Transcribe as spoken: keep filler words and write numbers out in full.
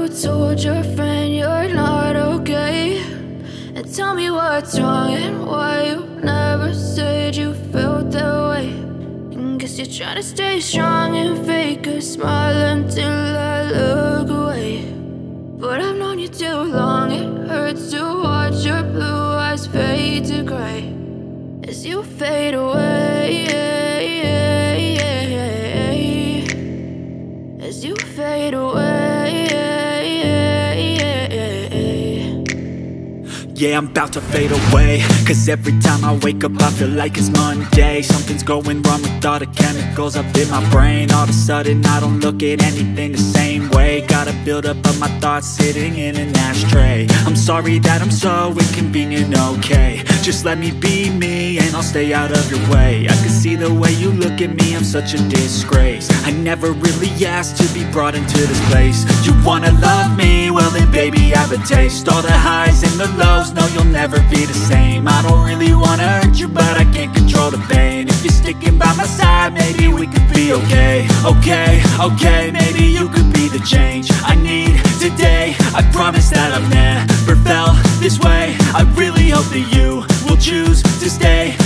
told your friend you're not okay? And tell me what's wrong and why you never said you felt that way. And guess you're trying to stay strong and fake a smile until I look away. But I've known you too long, it hurts to watch your blue eyes fade to gray as you fade away, as you fade away. Yeah, I'm about to fade away, cause every time I wake up I feel like it's Monday. Something's going wrong with all the chemicals up in my brain. All of a sudden I don't look at anything the same way. Gotta build up of my thoughts sitting in an ashtray. I'm sorry that I'm so inconvenient, okay? Just let me be me and I'll stay out of your way. I can see the way you look at me, I'm such a disgrace. I never really asked to be brought into this place. You wanna love me? Well then baby, have a taste. All the highs and the lows, no, you'll never be the same. I don't really wanna hurt you, but I can't control the pain. If you're sticking by my side, maybe we could be okay. Okay, okay, maybe you could be the change I need today. I promise that I've never felt this way. I really hope that you will choose to stay.